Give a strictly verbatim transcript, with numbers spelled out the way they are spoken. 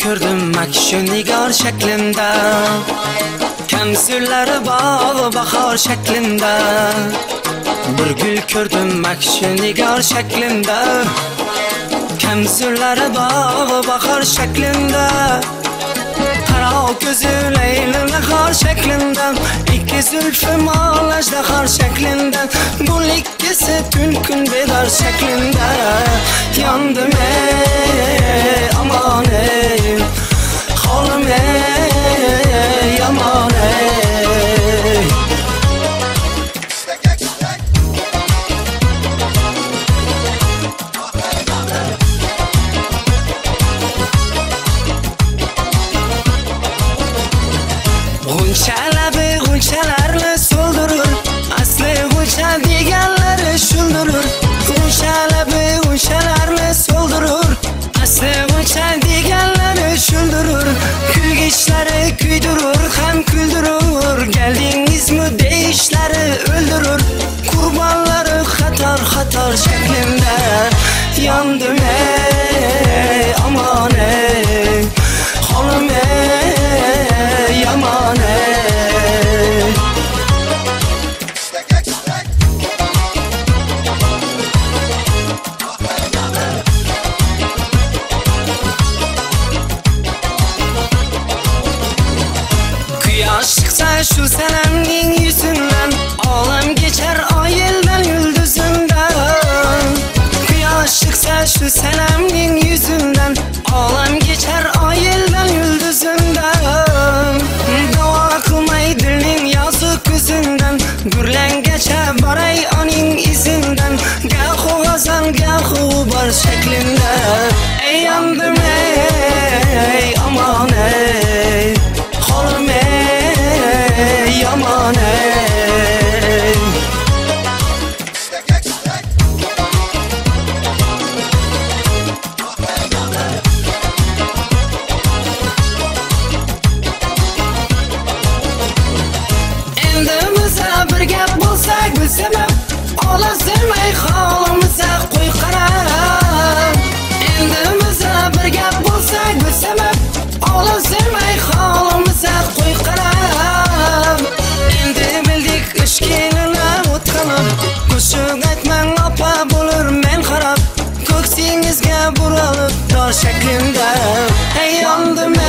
ko'rdim akshu nigor shaklida, kamsirlari bog' bahor shaklida. Bir gul ko'rdim akshu nigor shaklida, kamsirlari bog' bahor shaklida. Qaro ko'zi layli nahor shaklida, ikki zulfi mol ajdahor shaklida. Bu ikkisi tun kun bedor shaklida. Yondim ey aman ey, holim ey yomon ey. G'unchalabi g'unchalarni so'ldirur, asli g'uncha deganlari shuldirur. G'unchalabi g'unchalarni so'ldirur, asli g'uncha deganlari shuldirur. Kulgichlari kuydirur, ham kuldirur, keldingizmi deyishlari o'ldirur. Qurbonlari xator xator shaklida. Yondim ey aman ey, holim ey yomon ey. Quyosh chiqsa shu sanamning yuzidan, olam kechar oy yildan yulduzimdan. Quyosh chiqsa shu sanamning yuzidan, olam kechar oy yildan yulduzimdan. Davo qilmay dilning yozi ko'zindan, gurlangacha boray oning izidan. Gahu g'azal gahu bor shaklida. Ey yondim ey aman ey, holim ey yomon ey. Endi biza bir gap bo'lsak bu sabab, olasirmay holimiza qo'y qarab. Endi biza bir gap bo'lsak bu sabab, olasirmay holimiza qo'y qarab. Endi bildik ish kelini o'tqalab, qo'shiq aytmang opa bo'lur men qarab. Ko'ksingizga burilib dor shaklida. Ey yondim